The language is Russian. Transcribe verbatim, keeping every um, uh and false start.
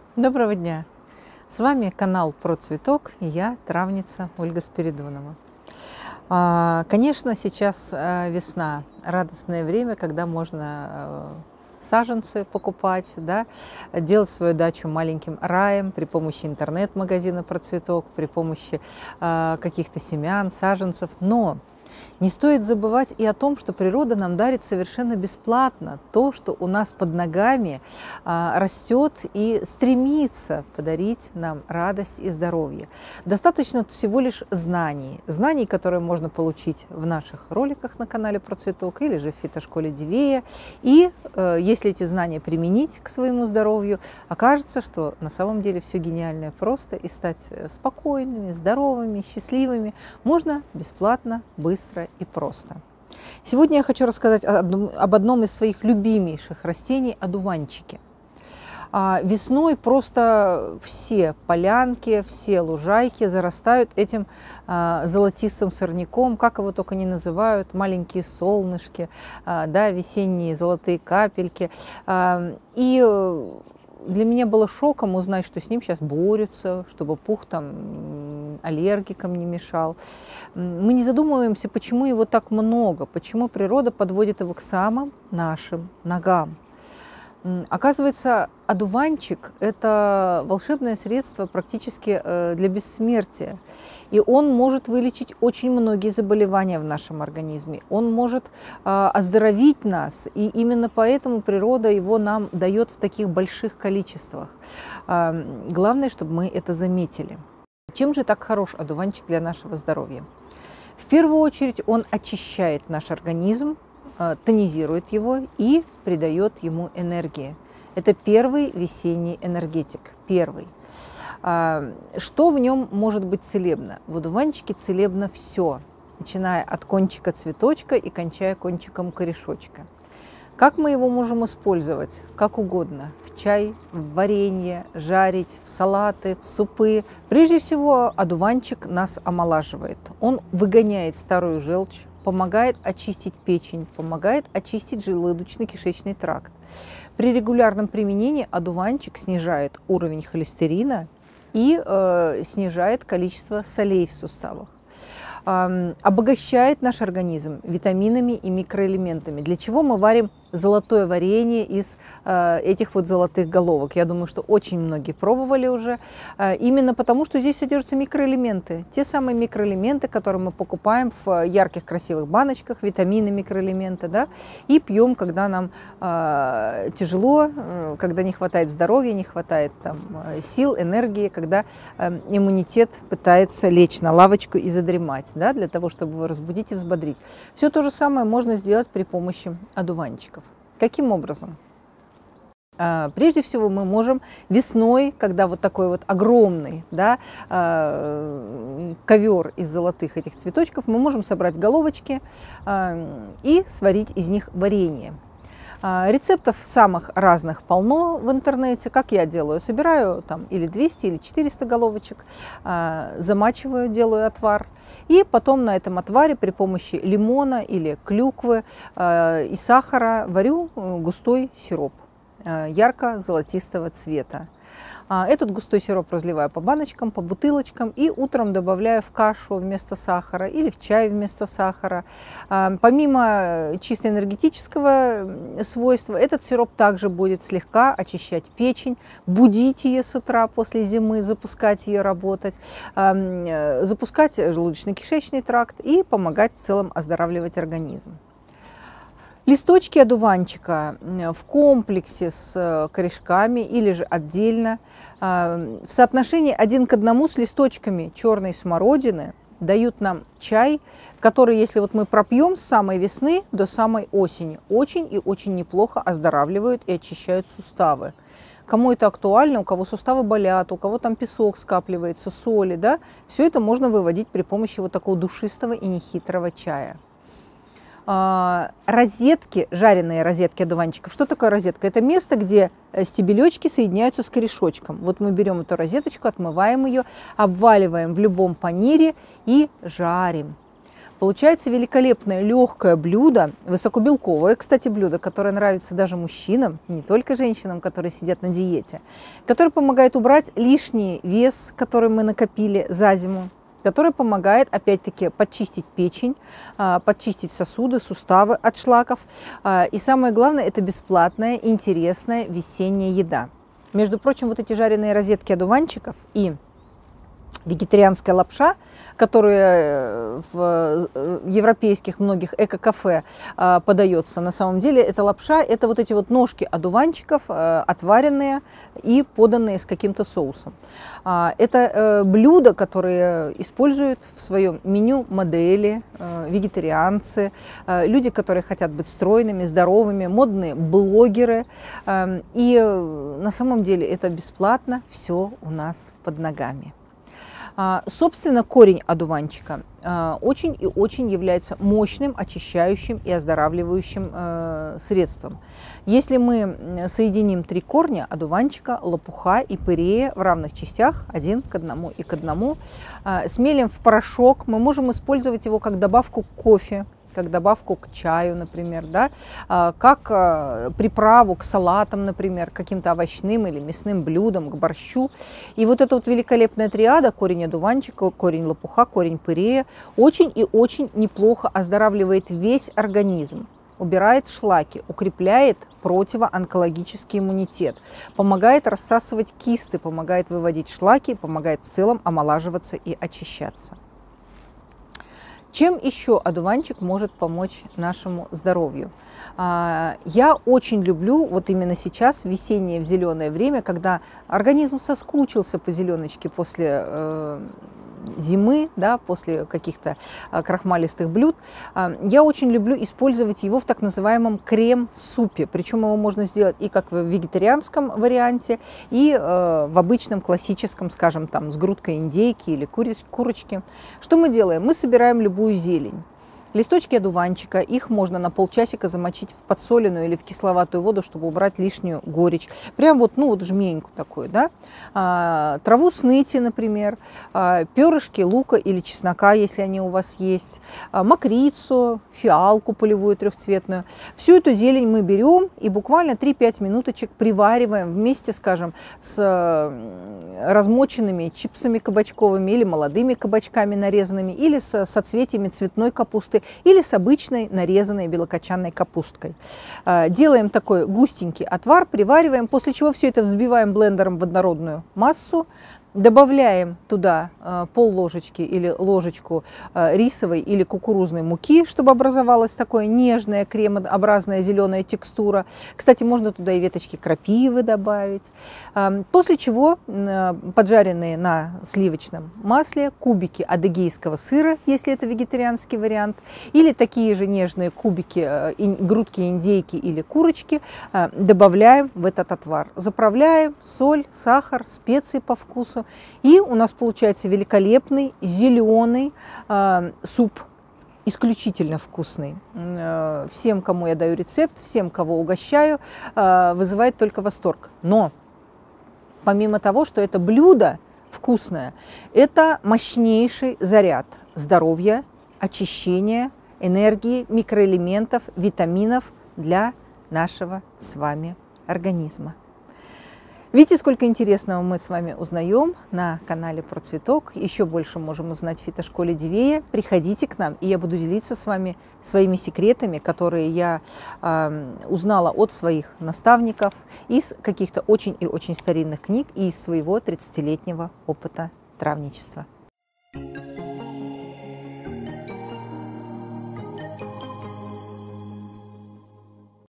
Доброго дня! С вами канал Про Цветок и я, травница Ольга Спиридонова. Конечно, сейчас весна, радостное время, когда можно саженцы покупать, да, делать свою дачу маленьким раем при помощи интернет-магазина Про Цветок, при помощи каких-то семян, саженцев. Но не стоит забывать и о том, что природа нам дарит совершенно бесплатно то, что у нас под ногами а, растет и стремится подарить нам радость и здоровье. Достаточно всего лишь знаний. Знаний, которые можно получить в наших роликах на канале Про Цветок или же в фитошколе Дивея. И э, если эти знания применить к своему здоровью, окажется, что на самом деле все гениальное просто, и стать спокойными, здоровыми, счастливыми можно бесплатно, быстро и просто. Сегодня я хочу рассказать об одном из своих любимейших растений – одуванчике. Весной просто все полянки, все лужайки зарастают этим золотистым сорняком, как его только не называют, маленькие солнышки, да, весенние золотые капельки. И для меня было шоком узнать, что с ним сейчас борются, чтобы пух там аллергикам не мешал. Мы не задумываемся, почему его так много, почему природа подводит его к самым нашим ногам. Оказывается, одуванчик – это волшебное средство практически для бессмертия. И он может вылечить очень многие заболевания в нашем организме. Он может оздоровить нас. И именно поэтому природа его нам дает в таких больших количествах. Главное, чтобы мы это заметили. Чем же так хорош одуванчик для нашего здоровья? В первую очередь он очищает наш организм, тонизирует его и придает ему энергии. Это первый весенний энергетик. Первый. Что в нем может быть целебно? В одуванчике целебно все, начиная от кончика цветочка и кончая кончиком корешочка. Как мы его можем использовать? Как угодно. В чай, в варенье, жарить, в салаты, в супы. Прежде всего, одуванчик нас омолаживает. Он выгоняет старую желчь, помогает очистить печень, помогает очистить желудочно-кишечный тракт. При регулярном применении одуванчик снижает уровень холестерина и э, снижает количество солей в суставах. Э, обогащает наш организм витаминами и микроэлементами. Для чего мы варим золотое варенье из э, этих вот золотых головок? Я думаю, что очень многие пробовали уже. Э, именно потому, что здесь содержатся микроэлементы. Те самые микроэлементы, которые мы покупаем в ярких красивых баночках, витамины, микроэлементы, да, и пьем, когда нам э, тяжело, э, когда не хватает здоровья, не хватает там, сил, энергии, когда э, иммунитет пытается лечь на лавочку и задремать, да, для того, чтобы его разбудить и взбодрить. Все то же самое можно сделать при помощи одуванчиков. Каким образом? Прежде всего мы можем весной, когда вот такой вот огромный, да, ковер из золотых этих цветочков, мы можем собрать головочки и сварить из них варенье. Рецептов самых разных полно в интернете. Как я делаю? Собираю там или двести, или четыреста головочек, замачиваю, делаю отвар. И потом на этом отваре при помощи лимона или клюквы и сахара варю густой сироп ярко-золотистого цвета. Этот густой сироп разливаю по баночкам, по бутылочкам и утром добавляю в кашу вместо сахара или в чай вместо сахара. Помимо чисто энергетического свойства, этот сироп также будет слегка очищать печень, будить ее с утра после зимы, запускать ее работать, запускать желудочно-кишечный тракт и помогать в целом оздоравливать организм. Листочки одуванчика в комплексе с корешками или же отдельно в соотношении один к одному с листочками черной смородины дают нам чай, который, если вот мы пропьем с самой весны до самой осени, очень и очень неплохо оздоравливают и очищают суставы. Кому это актуально, у кого суставы болят, у кого там песок скапливается, соли, да, все это можно выводить при помощи вот такого душистого и нехитрого чая. Розетки, жареные розетки одуванчиков. Что такое розетка? Это место, где стебелечки соединяются с корешочком. Вот мы берем эту розеточку, отмываем ее, обваливаем в любом панире и жарим. Получается великолепное легкое блюдо, высокобелковое, кстати, блюдо, которое нравится даже мужчинам, не только женщинам, которые сидят на диете, которое помогает убрать лишний вес, который мы накопили за зиму, который помогает, опять-таки, подчистить печень, подчистить сосуды, суставы от шлаков. И самое главное, это бесплатная, интересная весенняя еда. Между прочим, вот эти жареные розетки одуванчиков и вегетарианская лапша, которая в европейских многих эко-кафе подается, на самом деле эта лапша, это вот эти вот ножки одуванчиков, отваренные и поданные с каким-то соусом. Это блюда, которые используют в своем меню модели, вегетарианцы, люди, которые хотят быть стройными, здоровыми, модные блогеры. И на самом деле это бесплатно, все у нас под ногами. Собственно, корень одуванчика очень и очень является мощным, очищающим и оздоравливающим средством. Если мы соединим три корня одуванчика, лопуха и пырея в равных частях, один к одному и к одному, смелим в порошок, мы можем использовать его как добавку к кофе, как добавку к чаю, например, да, как приправу к салатам, например, к каким-то овощным или мясным блюдам, к борщу. И вот эта вот великолепная триада, корень одуванчика, корень лопуха, корень пырея, очень и очень неплохо оздоравливает весь организм, убирает шлаки, укрепляет противоонкологический иммунитет, помогает рассасывать кисты, помогает выводить шлаки, помогает в целом омолаживаться и очищаться. Чем еще одуванчик может помочь нашему здоровью? Я очень люблю вот именно сейчас, весеннее в зеленое время, когда организм соскучился по зеленочке после э, зимы, да, после каких-то крахмалистых блюд. Я очень люблю использовать его в так называемом крем-супе. Причем его можно сделать и как в вегетарианском варианте, и э, в обычном классическом, скажем, там, с грудкой индейки или курочки. Что мы делаем? Мы собираем любую зелень. Листочки одуванчика, их можно на полчасика замочить в подсоленную или в кисловатую воду, чтобы убрать лишнюю горечь. Прям вот, ну вот жменьку такую, да. А, траву сныти, например, а, перышки лука или чеснока, если они у вас есть, а, мокрицу, фиалку полевую трехцветную. Всю эту зелень мы берем и буквально три-пять минуточек привариваем вместе, скажем, с размоченными чипсами кабачковыми или молодыми кабачками нарезанными, или с соцветиями цветной капусты, или с обычной нарезанной белокочанной капусткой. Делаем такой густенький отвар, привариваем, после чего все это взбиваем блендером в однородную массу. Добавляем туда пол ложечки или ложечку рисовой или кукурузной муки, чтобы образовалась такая нежная кремообразная зеленая текстура. Кстати, можно туда и веточки крапивы добавить. После чего поджаренные на сливочном масле кубики адыгейского сыра, если это вегетарианский вариант, или такие же нежные кубики грудки индейки или курочки добавляем в этот отвар. Заправляем соль, сахар, специи по вкусу. И у нас получается великолепный зеленый э, суп, исключительно вкусный. Э, всем, кому я даю рецепт, всем, кого угощаю, э, вызывает только восторг. Но помимо того, что это блюдо вкусное, это мощнейший заряд здоровья, очищения, энергии, микроэлементов, витаминов для нашего с вами организма. Видите, сколько интересного мы с вами узнаем на канале Про Цветок. Еще больше можем узнать в фитошколе Дивея. Приходите к нам, и я буду делиться с вами своими секретами, которые я э, узнала от своих наставников, из каких-то очень и очень старинных книг и из своего тридцатилетнего опыта травничества.